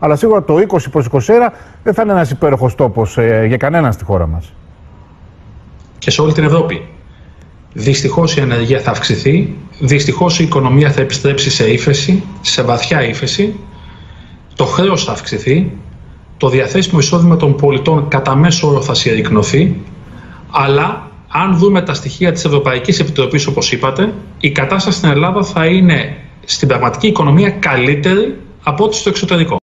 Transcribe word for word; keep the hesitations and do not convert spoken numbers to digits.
Αλλά σίγουρα το είκοσι προς είκοσι ένα δεν θα είναι ένας υπέροχος τόπος ε, για κανέναν στη χώρα μας. Και σε όλη την Ευρώπη. Δυστυχώς η ανεργία θα αυξηθεί, δυστυχώς η οικονομία θα επιστρέψει σε ύφεση, σε βαθιά ύφεση, το χρέος θα αυξηθεί, το διαθέσιμο εισόδημα των πολιτών κατά μέσο όρο θα συρρικνωθεί, αλλά αν δούμε τα στοιχεία της Ευρωπαϊκής Επιτροπής, όπως είπατε, η κατάσταση στην Ελλάδα θα είναι στην πραγματική οικονομία καλύτερη από ό,τι στο εξωτερικό.